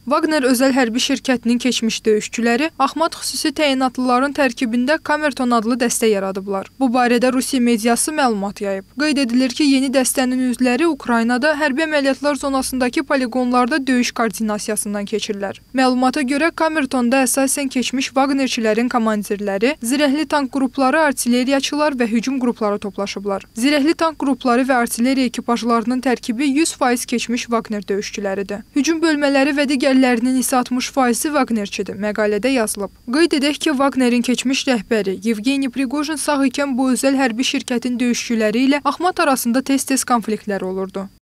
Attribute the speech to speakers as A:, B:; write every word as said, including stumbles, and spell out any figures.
A: Wagner özəl hərbi şirkətinin keçmiş döyüşçüləri Axmat xüsusi təyinatlıların tərkibində Kamerton adlı dəstə yaradıblar. Bu barədə Rusiya mediası məlumat yayıb. Qeyd edilir ki, yeni dəstənin üzvləri Ukraynada hərbi əməliyyatlar zonasındakı poligonlarda döyüş koordinasiyasından keçirlər. Məlumata görə Kamertonda əsasən keçmiş Wagnerçilərin komandirləri, zirəhli tank qrupları, artilleriyaçılar və hücum qrupları toplaşıblar. Zirəhli tank qrupları və artilleriya ekipajlarının tərkibi yüz faiz keçmiş Wagner döyüşçüləridir. Hücum bölmələri və digər lərinin isə altmış faizi Wagnerçidir, məqalədə yazılıb. Qeyd edək ki, Wagnerin keçmiş rəhbəri Yevgeniy Prigojen sağ ikən bu özəl hərbi şirkətin döyüşçüləri ilə Axmat arasında tez-tez konfliktlər olurdu.